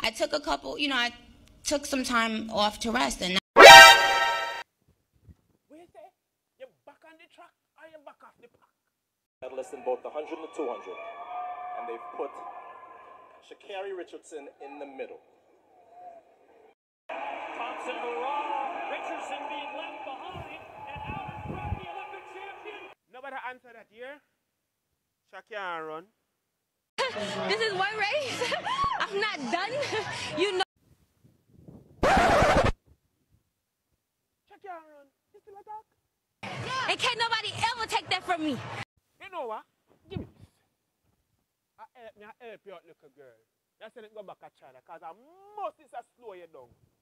I took a couple, you know, I took some time off to rest. And wait there, you're back on the track or you're back off the pack? Medalists in both the 100 and the 200. And they've put Sha'carri Richardson in the middle. Thompson-Herah, Richardson being left behind, and out in front the Olympic champion. Nobody answer that here. SHA-CYA-RUN. This is one race. I'm not done. You know. SHA-CYA-RUN. You still attack? And can't nobody ever take that from me. You know what? Give me this. I help you out, little girl. You said it go back to China, because I must slow you down.